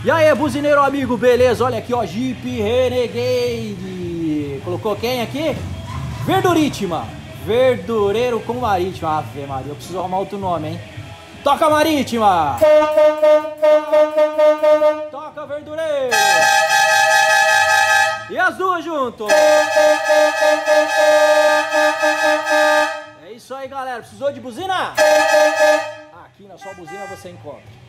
E aí, buzineiro amigo, beleza? Olha aqui, ó, Jeep Renegade. Colocou quem aqui? Verdurítima. Verdureiro com Marítima. Ave Maria, eu preciso arrumar outro nome, hein? Toca Marítima. Toca Verdureiro. E as duas junto. É isso aí, galera. Precisou de buzina? Aqui na sua buzina você encontra.